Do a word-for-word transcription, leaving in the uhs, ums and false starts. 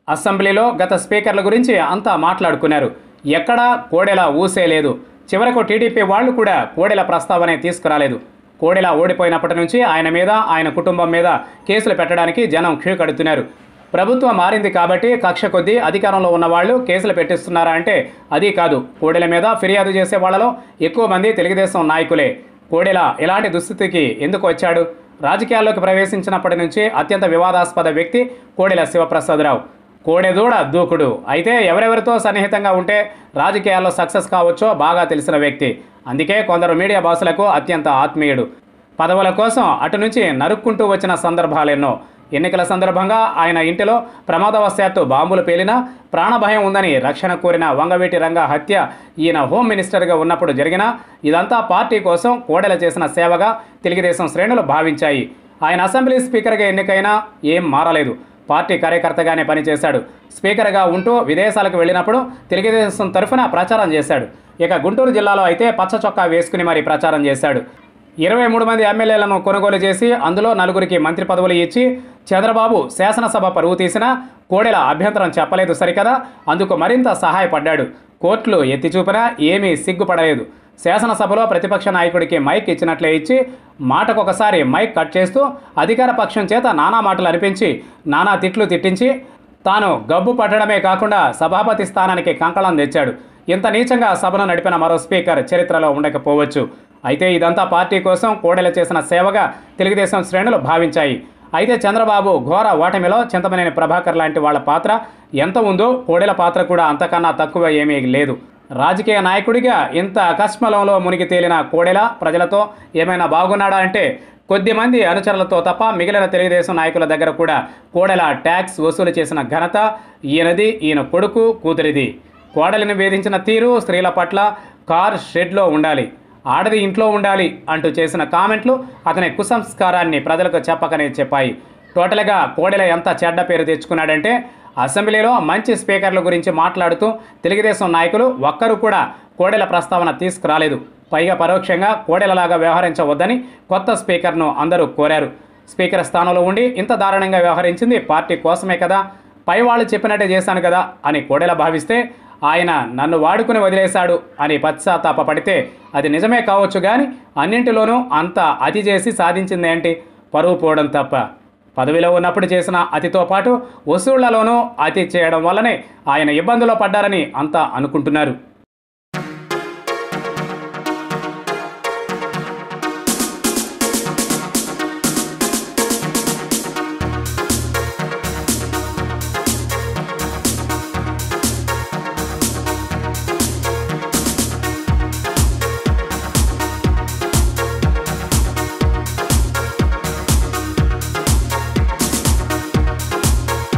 అసెంబ్లీలో గత స్పీకర్ల గురించి అంతా మాట్లాడుకున్నారు. ఎక్కడా కోడెల ఊసే లేదు. చివరకు టీడీపీ వాళ్ళు కూడా కోడెల ప్రస్తావనే తీసుకురాలేదు. కోడెల ఓడిపోయినప్పటి నుంచి ఆయన మీద, ఆయన కుటుంబం మీద కేసులు పెట్టడానికి జనం క్యూ కడుతున్నారు. ప్రభుత్వం మారింది కాబట్టి కక్ష కొద్దీ అధికారంలో ఉన్న వాళ్ళు కేసులు పెట్టిస్తున్నారా అంటే అది కాదు. కోడెల మీద ఫిర్యాదు చేసే వాళ్లలో ఎక్కువ మంది తెలుగుదేశం నాయకులే. కోడెల ఇలాంటి దుస్థితికి ఎందుకు వచ్చాడు? రాజకీయాల్లోకి ప్రవేశించినప్పటి నుంచి అత్యంత వివాదాస్పద వ్యక్తి కోడెల శివప్రసాదరావు. కోడెదూడ దూకుడు. అయితే ఎవరెవరితో సన్నిహితంగా ఉంటే రాజకీయాల్లో సక్సెస్ కావచ్చో బాగా తెలిసిన వ్యక్తి. అందుకే కొందరు మీడియా బాసులకు అత్యంత ఆత్మీయుడు. పదవుల కోసం అటు నుంచి నరుక్కుంటూ వచ్చిన సందర్భాలెన్నో. ఎన్నికల సందర్భంగా ఆయన ఇంటిలో ప్రమాదవశాత్తు బాంబులు పేలినా ప్రాణభయం ఉందని రక్షణ కోరిన వంగవీటి రంగ హత్య ఈయన హోమ్ మినిస్టర్గా ఉన్నప్పుడు జరిగినా ఇదంతా పార్టీ కోసం కోడెల చేసిన సేవగా తెలుగుదేశం శ్రేణులు భావించాయి. ఆయన అసెంబ్లీ స్పీకర్గా ఎన్నికైనా ఏం మారలేదు. పార్టీ కార్యకర్తగానే పనిచేశాడు. స్పీకర్గా ఉంటూ విదేశాలకు వెళ్ళినప్పుడు తెలుగుదేశం తరఫున ప్రచారం చేశాడు. ఇక గుంటూరు జిల్లాలో అయితే పచ్చ చొక్కా వేసుకుని మరీ ప్రచారం చేశాడు. ఇరవై మూడు మంది ఎమ్మెల్యేలను కొనుగోలు చేసి అందులో నలుగురికి మంత్రి పదవులు ఇచ్చి చంద్రబాబు శాసనసభ పరువు తీసినా కోడెల అభ్యంతరం చెప్పలేదు సరికదా. అందుకు మరింత సహాయపడ్డాడు. కోర్టులు ఎత్తి చూపినా ఏమీ సిగ్గుపడలేదు. శాసనసభలో ప్రతిపక్ష నాయకుడికి మైక్ ఇచ్చినట్లే ఇచ్చి మాటకొకసారి మైక్ కట్ చేస్తూ అధికార పక్షం చేత నానా మాటలు అనిపించి నానా తిట్లు తిట్టించి తాను గబ్బు పట్టడమే కాకుండా సభాపతి స్థానానికి కంకణం తెచ్చాడు. ఇంత నీచంగా సభను నడిపిన మరో స్పీకర్ చరిత్రలో ఉండకపోవచ్చు. అయితే ఇదంతా పార్టీ కోసం కోడెల చేసిన సేవగా తెలుగుదేశం శ్రేణులు భావించాయి. అయితే చంద్రబాబు ఘోర ఓటమిలో చింతమనేని ప్రభాకర్ లాంటి వాళ్ళ పాత్ర ఎంత ఉందో కోడెల పాత్ర కూడా అంతకన్నా తక్కువ ఏమీ లేదు. రాజకీయ నాయకుడిగా ఇంత అకస్మలంలో మునిగి తేలిన కోడెల ప్రజలతో ఏమైనా బాగున్నాడా అంటే కొద్దిమంది అనుచరులతో తప్ప మిగిలిన తెలుగుదేశం నాయకుల దగ్గర కూడా కోడెల ట్యాక్స్ వసూలు చేసిన ఘనత ఈయనది, ఈయన కొడుకు కూతురిది. కోడలిని వేధించిన తీరు స్త్రీల పట్ల కార్ షెడ్లో ఉండాలి, ఆడది ఇంట్లో ఉండాలి అంటూ చేసిన కామెంట్లు అతని కుసంస్కారాన్ని ప్రజలకు చెప్పకనే చెప్పాయి. టోటల్గా కోడెల ఎంత చెడ్డ పేరు తెచ్చుకున్నాడంటే అసెంబ్లీలో మంచి స్పీకర్ల గురించి మాట్లాడుతూ తెలుగుదేశం నాయకులు ఒక్కరు కూడా కోడెల ప్రస్తావన తీసుకురాలేదు. పైగా పరోక్షంగా కోడెలలాగా వ్యవహరించవద్దని కొత్త స్పీకర్ను అందరూ కోరారు. స్పీకర్ స్థానంలో ఉండి ఇంత దారుణంగా వ్యవహరించింది పార్టీ కోసమే కదా, పై వాళ్ళు చెప్పినట్టే చేశాను కదా అని కోడెల భావిస్తే ఆయన నన్ను వాడుకుని వదిలేశాడు అని పశ్చాత్తాప పడితే అది నిజమే కావచ్చు. కానీ అన్నింటిలోనూ అంత అతి చేసి సాధించిందేంటి? పరువు పోవడం తప్ప. పదవిలో ఉన్నప్పుడు చేసిన అతితో పాటు వసూళ్లలోనూ అతి చేయడం వల్లనే ఆయన ఇబ్బందుల్లో పడ్డారని అంతా అనుకుంటున్నారు.